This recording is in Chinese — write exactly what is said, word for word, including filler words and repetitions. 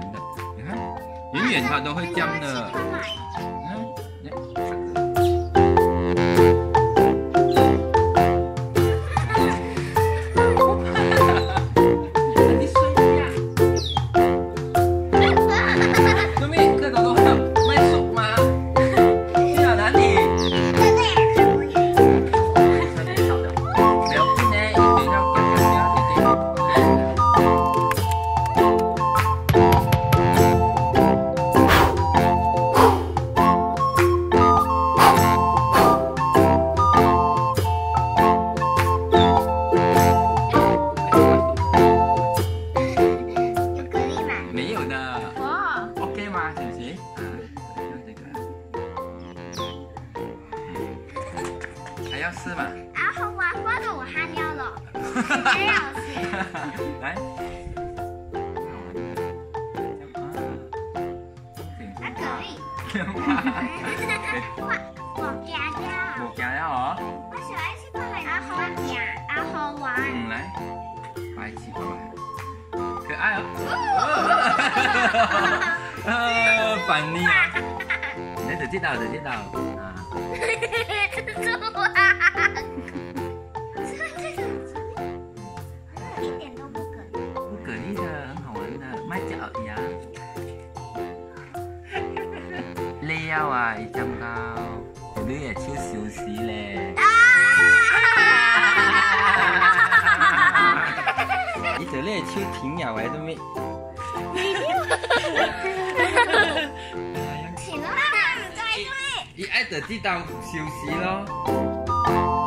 的。你看，远远它都会这样的。嗯，你睡呀？对面这个都卖熟吗？去到哪里？没有的。 哦 OK 吗？行不行？啊，用这个。还要试吗？ 然後話嗰度我慳咗咯，幾有錢。 来。 啊可以。我我驚咗。 冇驚呀哦。 我想一次過嚟。啊好驚，啊好玩。 嗯，来，快一起过来。可爱哦。呃，反你啊！你就知道，就知道啊。 蜘蛛啊！一點都不可以。 不可以的，很好玩的，賣腳呀。你有啊，一針高，你也超小事咧。你做呢超甜油喺度咩？ 前啦，唔再咩？ 你愛就知道小事咯。